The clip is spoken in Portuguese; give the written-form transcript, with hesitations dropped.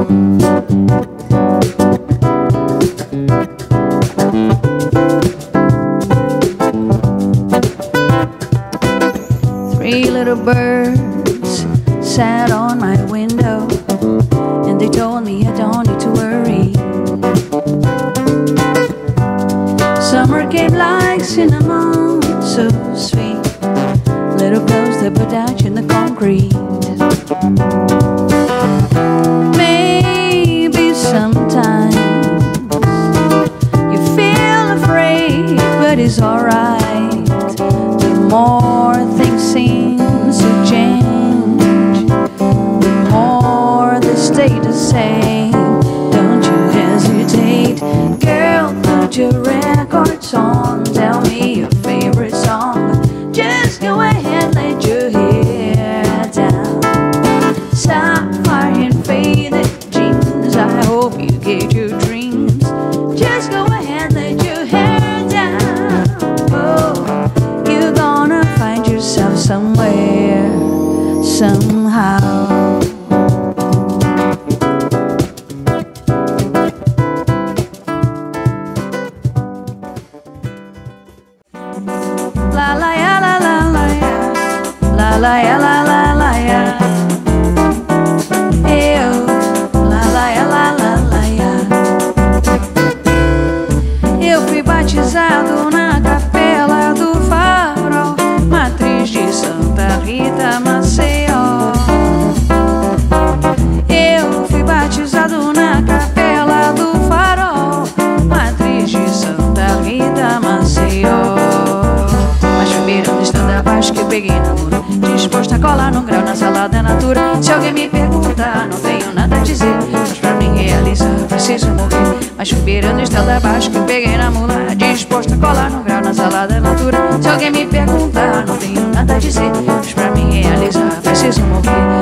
Three little birds sat on my window, and they told me I don't need to worry. Summer came like cinnamon, so sweet. Little clothes that put out in the concrete. Maybe sometimes you feel afraid, but it's alright. The more things seem to change, the more they stay the same. Don't you hesitate, girl, put your records on. Tell me your favorite song. Just go ahead, let your hair down. Sapphire and faded jeans, I hope you get your dreams. Just go ahead, let your hair down. Oh, you're gonna find yourself somewhere, somehow. La la ya la la la ya, la la ya la la la ya. Eu, la la ya la la la ya. Eu fui batizado na capela do Farol, matriz de Santa Rita, Maceió. Eu fui batizado na capela do Farol, matriz de Santa Rita, Maceió. Chuveiro estando abaixo que eu peguei na mura, disposta a colar no grau na salada natura. Se alguém me perguntar, não tenho nada a dizer, mas pra mim realizar preciso morrer. Mas chuveirando estando abaixo que eu peguei na mula, disposta a colar no grau na salada natura. Se alguém me perguntar, não tenho nada a dizer, mas pra mim realizar preciso morrer.